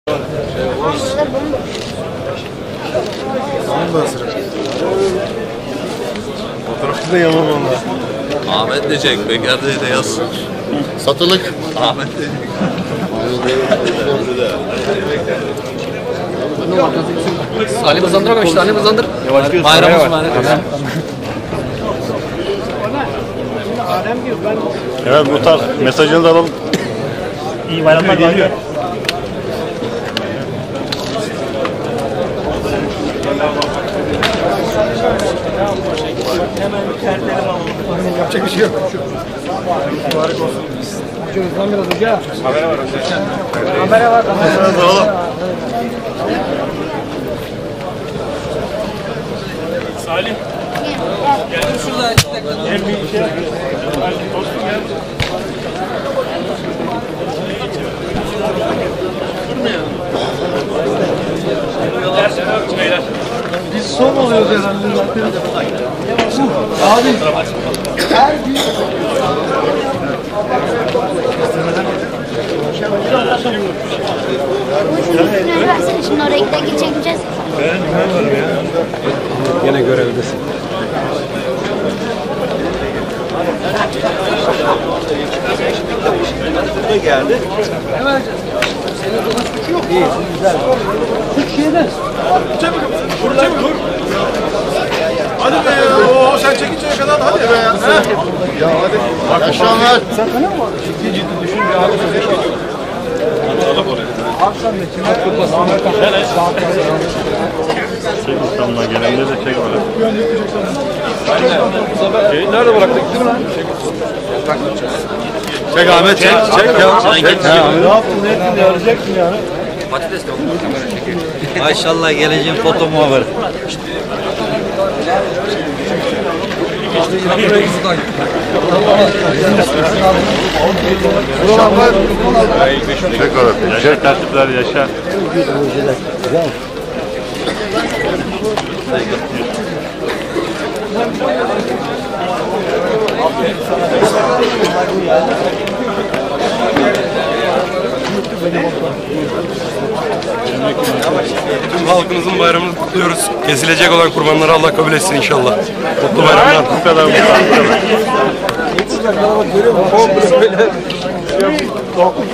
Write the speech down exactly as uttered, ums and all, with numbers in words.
Fotoğrafı da yamam onda. Ahmet diyecek, Bekar diye de yazsın. Satılık. Ahmet diyecek. Ali Bazandır bakalım işte, Ali Bazandır. Bayramımız var. Evet Muhtar, mesajını da alalım. İyi bayramlar geliyor. Hemen bir terlerim alalım. Yapacak bir şey yok. Mübarek olsun. Hocam hızlan biraz hoca. Kamera var hoca. Kamera var. Mesajını da alalım. Salih. Gel şurada. Gel bir şey. Dostum gel. Biz son oluyoruz herhalde zaten. Abi. Her gün. Şimdi oraya gidip çekeceğiz. Yine görevdesin. Ne geldi? İyi, güzel. Küçük şeyden. Burada dur. Hadi be ya. Oo, sen çekinceye kadar hadi be ya. Ya hadi. Akşamlar. Sen tanıyor musun? Ciddi ciddi düşün bir abi söze geliyor. Akşam da Çimat Kupası. Çek ustanına gelenleri de çek böyle. Şeyi nerede bıraktık? Değil mi lan? Çek Ahmet çek. Çek ya. Sen git. Ne yaptın ne ettin ya? Arayacaksın yani. Patates de olur. Maşallah geleceğin foto muhabiri. Çek orası. Yaşar tertipler yaşa. Tüm halkımızın bayramını kutluyoruz. Kesilecek olan kurbanları Allah kabul etsin inşallah. Mutlu bayramlar. Bu kadar bu kadar.